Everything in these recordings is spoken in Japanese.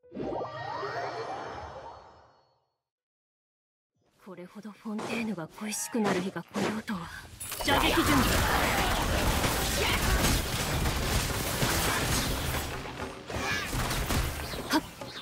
これほどフォンテーヌが恋しくなる日が来ようとは。射撃準備。はっ。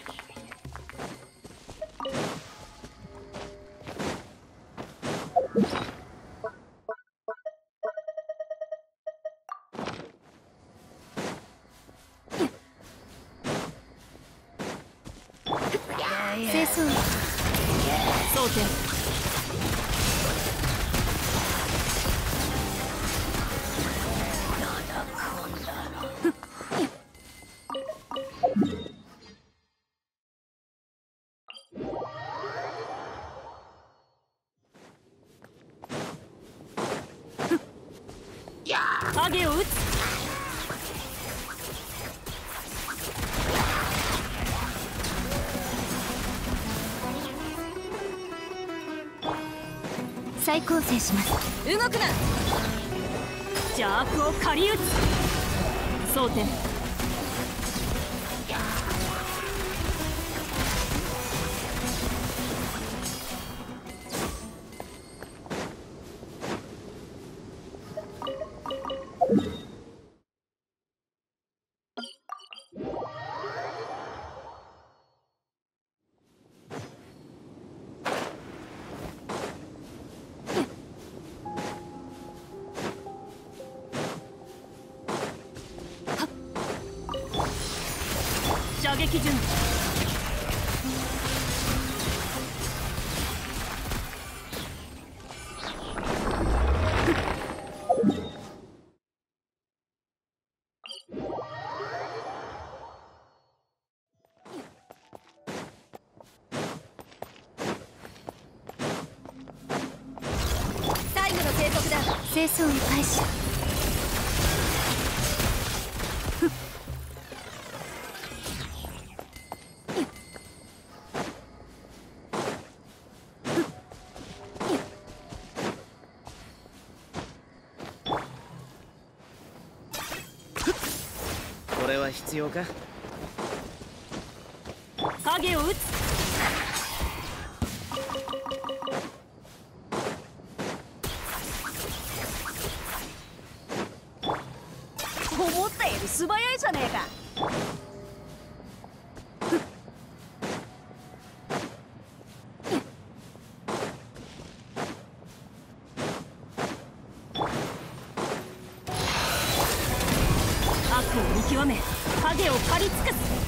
清掃装填。影を撃つ。再構成します。動くな。邪悪を狩り撃つ。装填。射撃準備。最後の警告だ。清掃を開始。 これは必要か。 影を撃つ。思ったより素早いじゃねえか。悪を見極め影を狩り尽くす。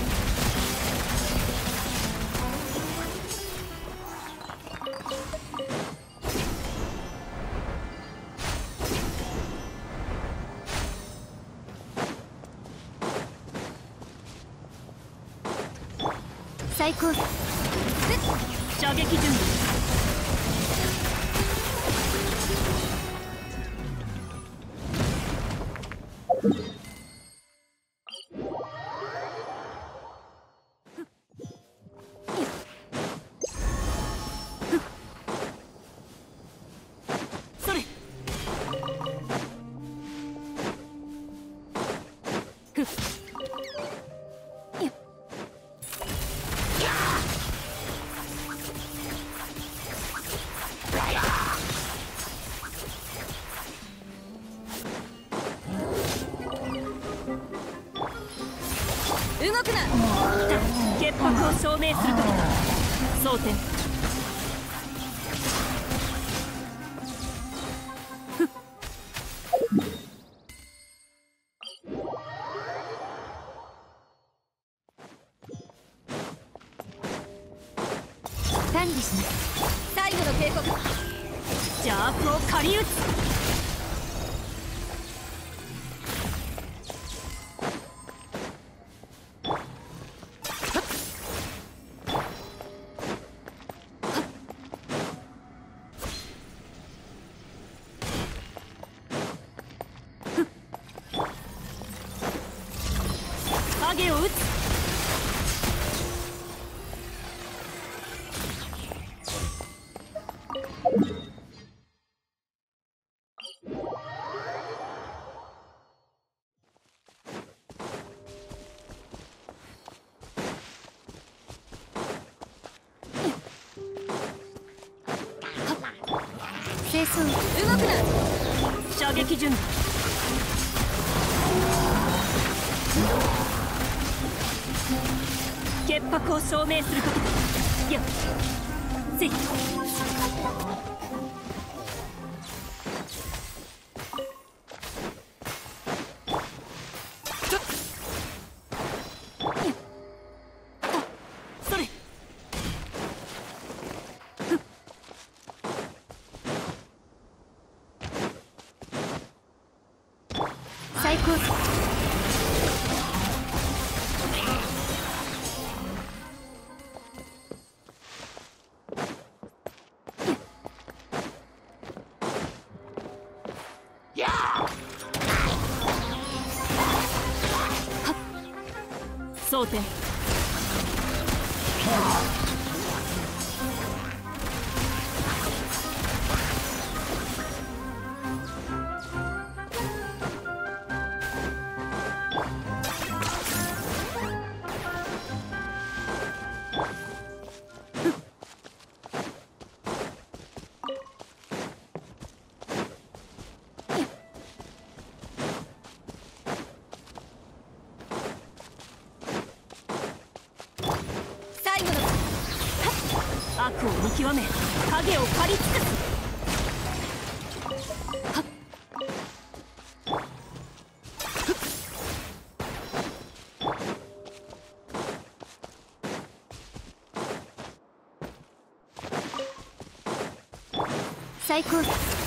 最高。射撃準備。それ。ふっ。動くな。潔白を証明するときだ。装填。管理します。最後の警告。邪悪を狩り撃つ。影を撃つ。 清掃動くな。射撃準備。潔白を証明することだ。よっせい。最高速。争点。悪を見極め影を刈り尽くす。最高。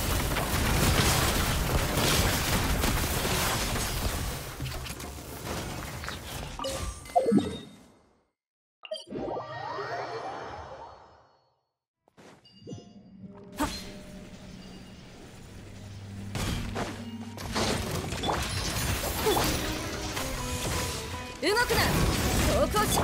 動くな。走行し。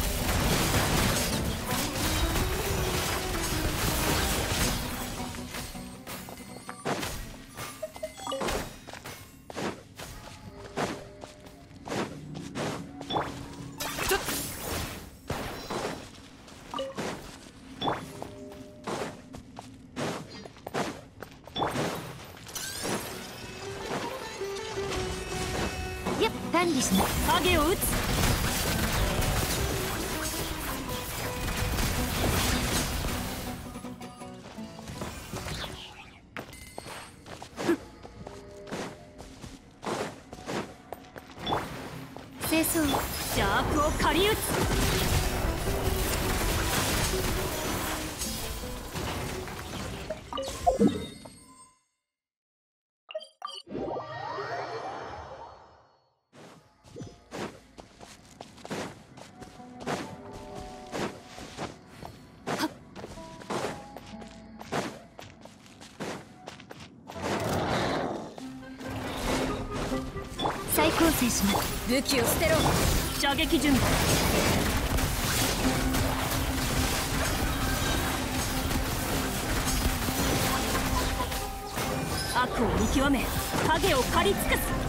やっ管理します。影を打つ。清掃。邪悪を狩り打つ。再構成します。武器を捨てろ。射撃準備。悪を見極め影を刈り尽くす。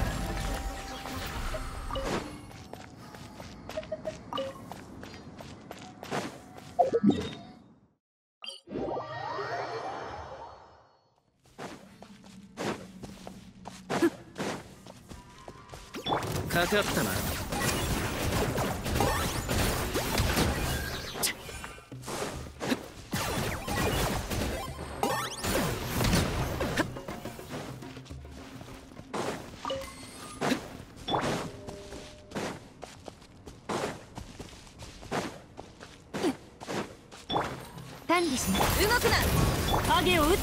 かかったな。 管理します。動くな。影を打つ。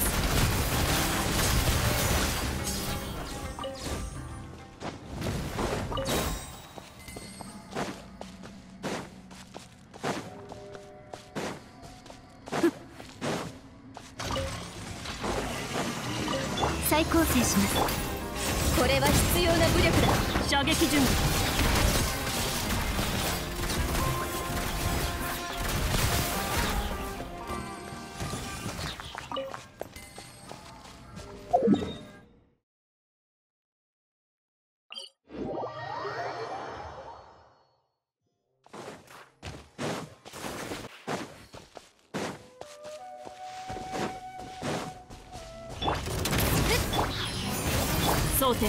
再構成します。これは必要な武力だ。射撃準備。 争点。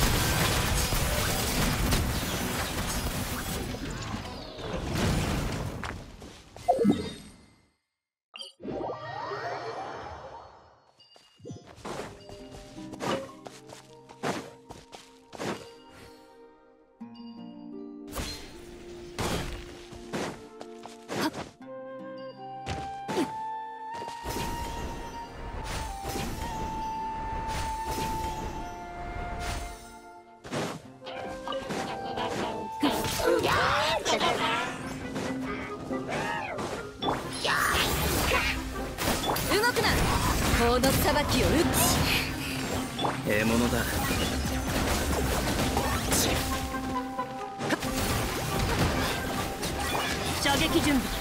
動くな。法の裁きを打つ。 獲物だ。 射撃準備。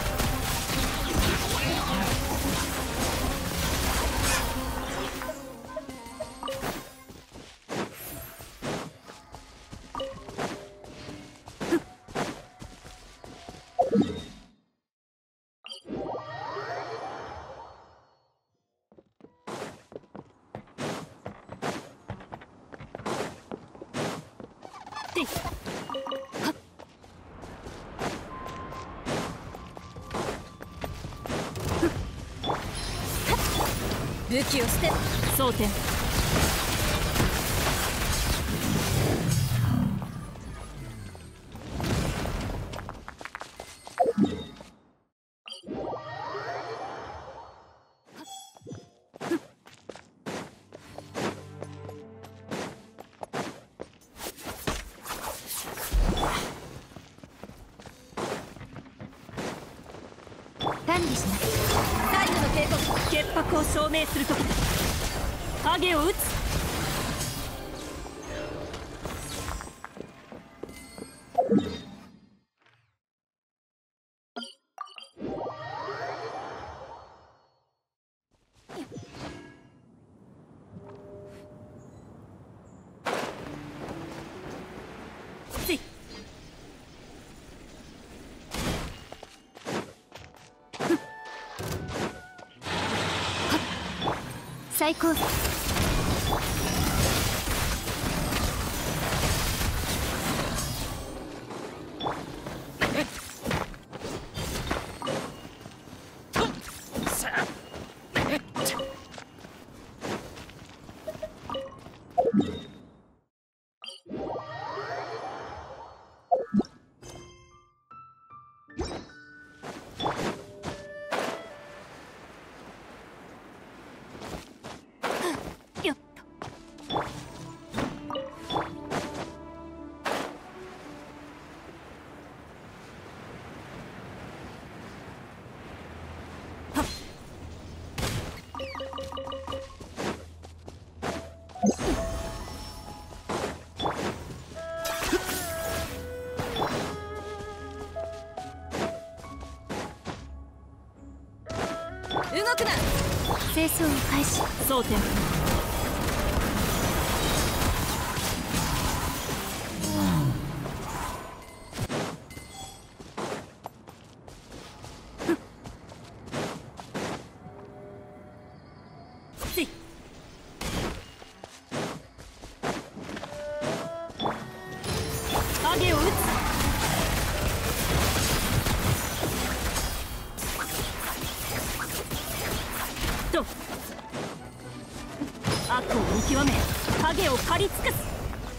武器を捨て。争点。管理します。最後の警告。潔白を証明するときだ。影を打つ。最高。よっと。はっ。動くな。清掃を開始。争点。影を打つ。と悪を見極め影を刈り尽くす。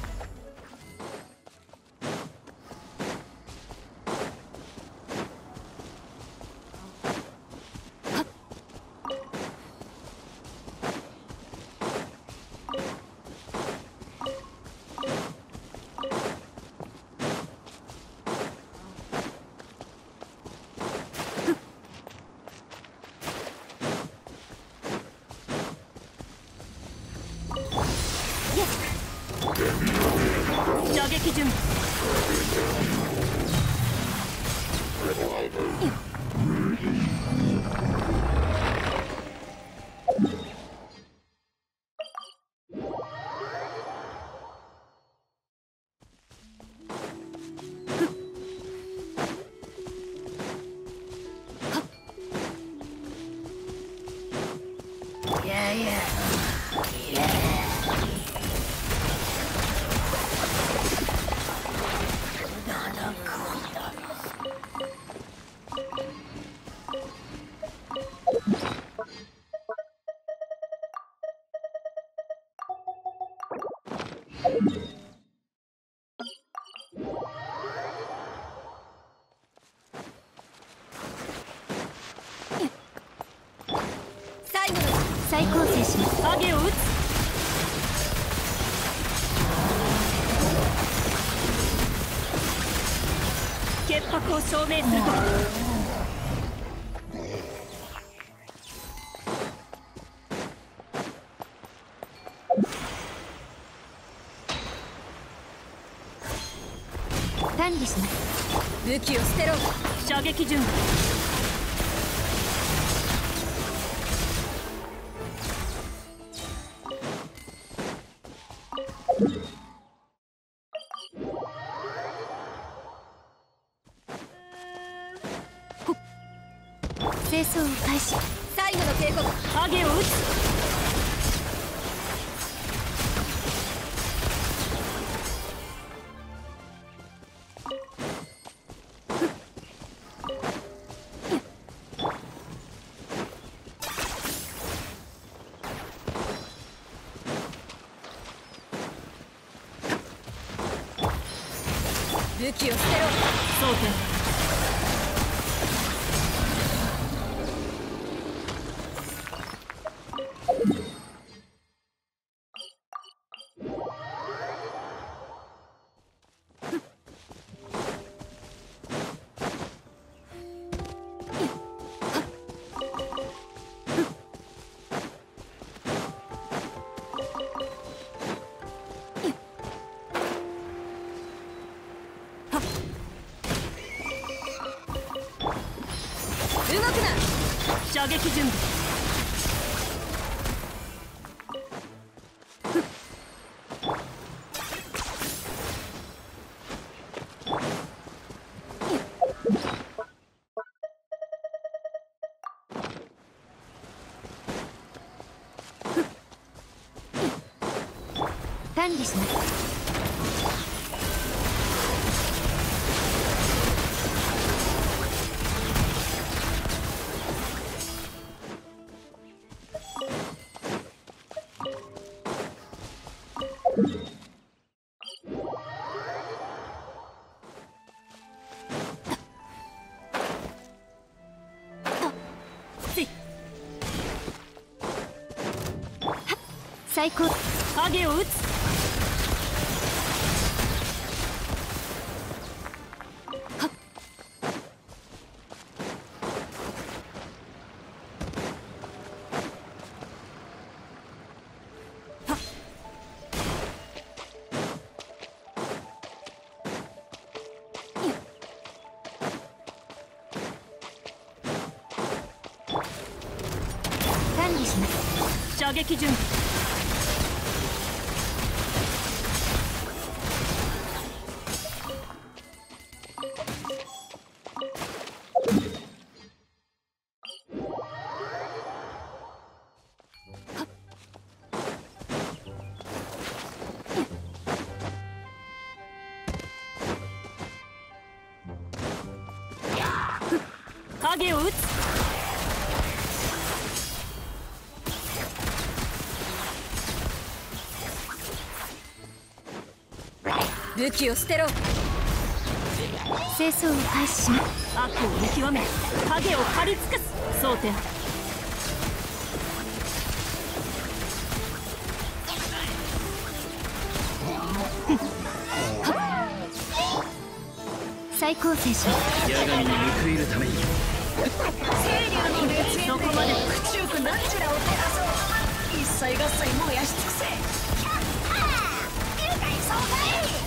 射撃準備。 再構成します。影を打つ。潔白を証明すると。管理します。武器を捨てろ。射撃準備。清掃を開始。最後の警告。影を打つ。武器を捨てろ。装填。動くな。射撃準備。管理します。最高。影を打つ。管理します。射撃準備。影を打つ。武器を捨てろ。清掃を開始します。悪を見極め影を刈り尽くす。装填。再構成します。 八神に報いるために清流の熱そこまで口よくナチュラを照らそう。一切合切燃やし尽くせ。愉快爽快。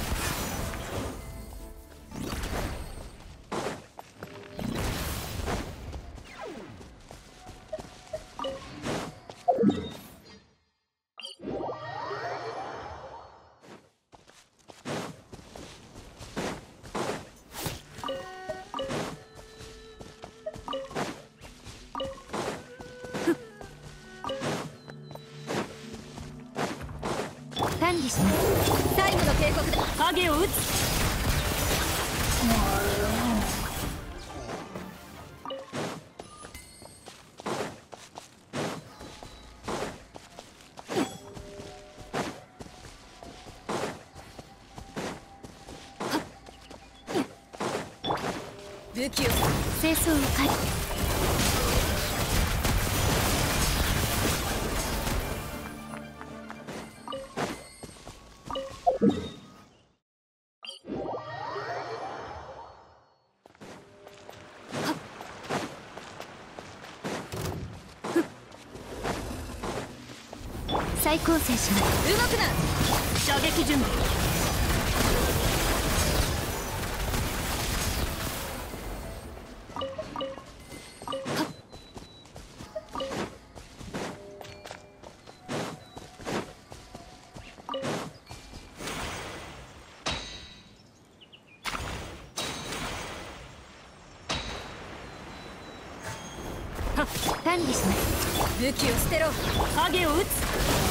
管理します。最後の警告だ。影を打つ。 武器を清掃を解再構成します。動くな。射撃準備。管理します。武器を捨てろ。影を撃つ。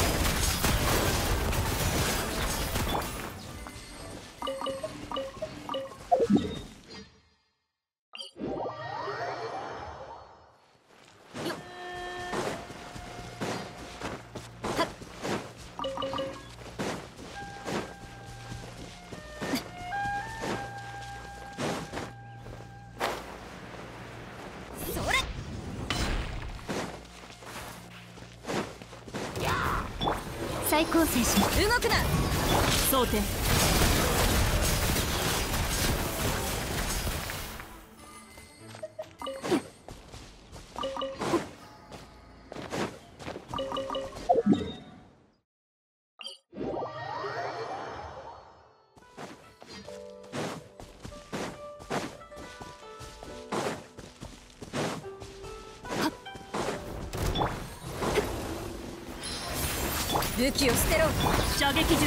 再構成します。動くな。装填。武器を捨てろ。射撃準備。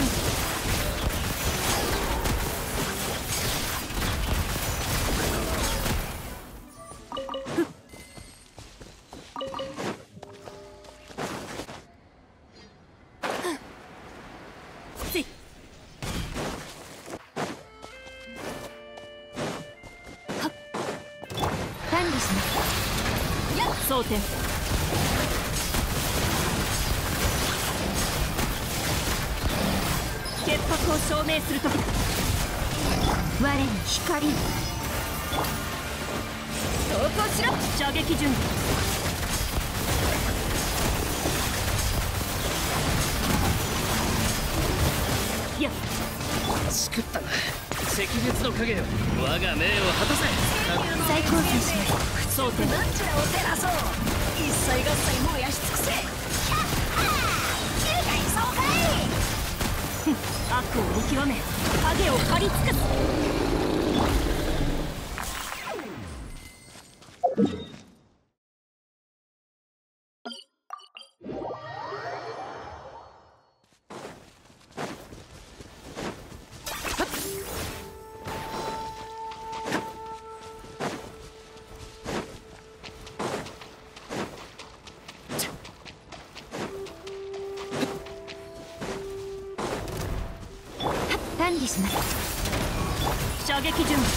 管理します。装填。潔白を証明するときだ。我に光を。投降しろ。射撃準備。やっしくったな。赤月の影よ、我が命を果たせ。 再構成します。 装填。 なんちゅらを照らそう。一切合切燃やし尽くせ。中華に爽快。 悪を見極め、影を刈り尽くす。管理します。射撃準備。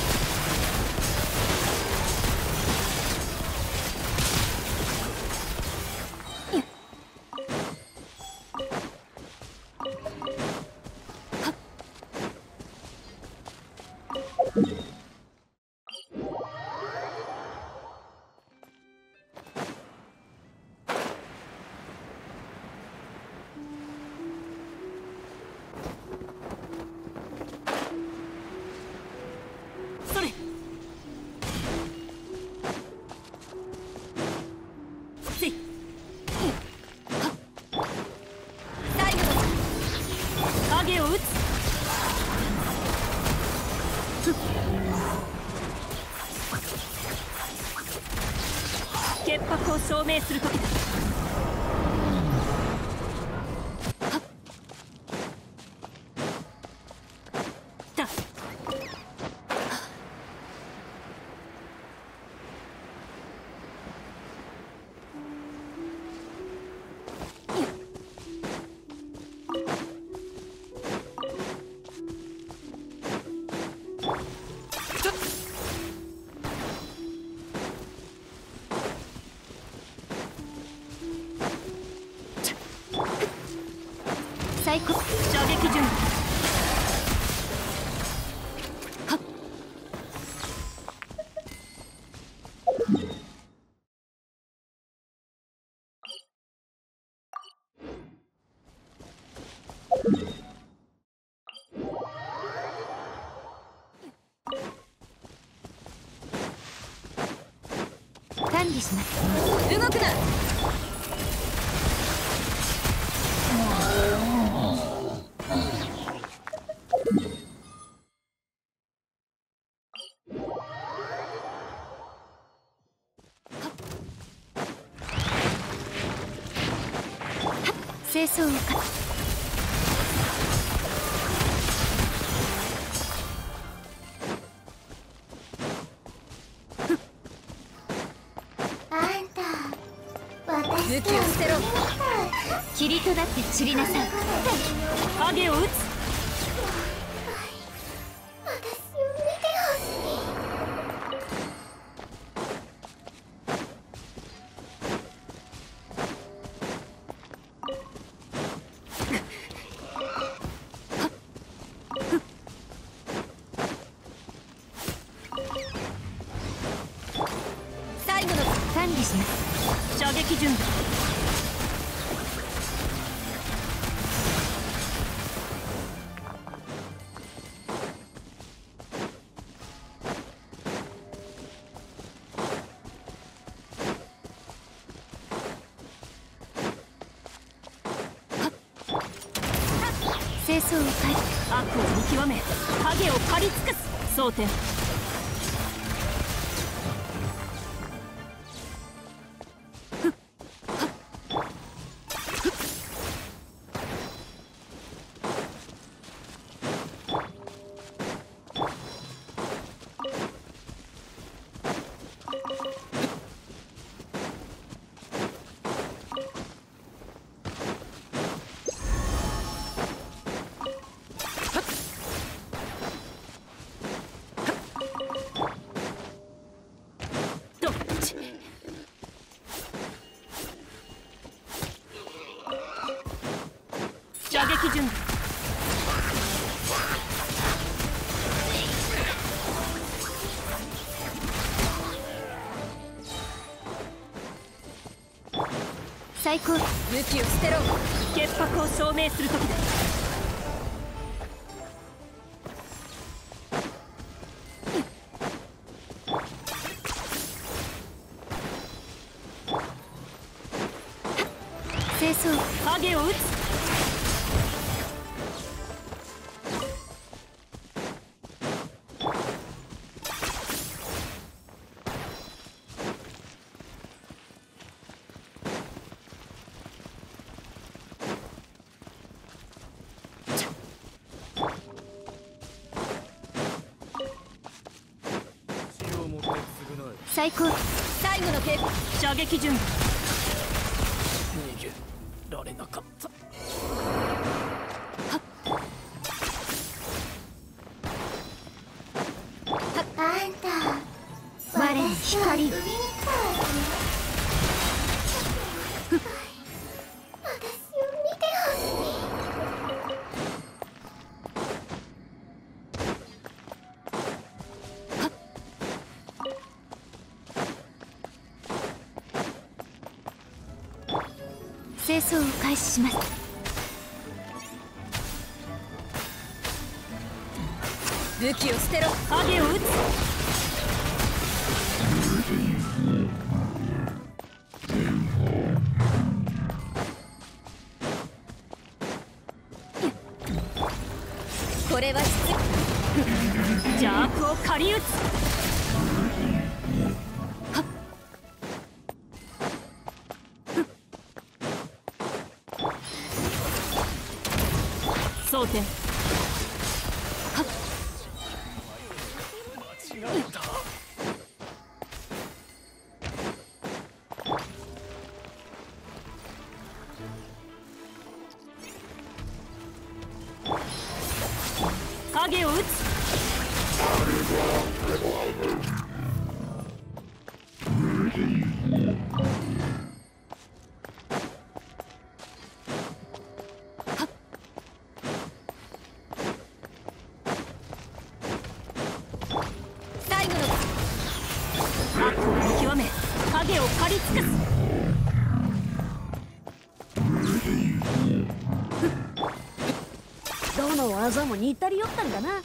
影を撃つ。潔白を証明する時だ。最高。射撃準備。はっ。 動くな。清掃をか武器を捨てろ。霧とだって散りなさい。影を撃つ。最後の管理します。射撃準備。清掃を変え、悪を見極め、影を刈り尽くす。争点。射撃準備。最高。武器を捨てろ。潔白を証明する時だ。清掃。影を撃つ。最高。最後の警告。射撃準備。 逃げられなかった。 あんた我に光。清掃を開始します。武器を捨てろ。影を撃つ。これは邪悪を狩り撃つ。争点。影を撃つ。最後の悪を見極め、影を刈り尽くす。どの技も似たり寄ったんだな。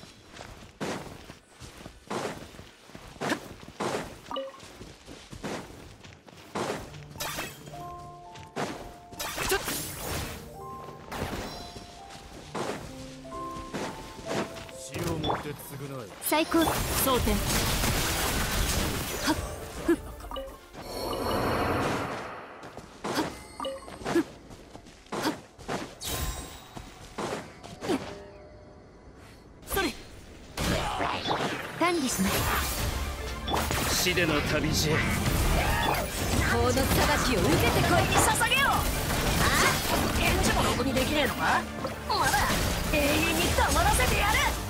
最高争点。はっふっはっふっはっそれ管理します。 死での旅路へ。 法の裁きを受けてこい。 に捧げよう。ああ、返事もろくにできねえのか。まだ永遠に黙らせてやる。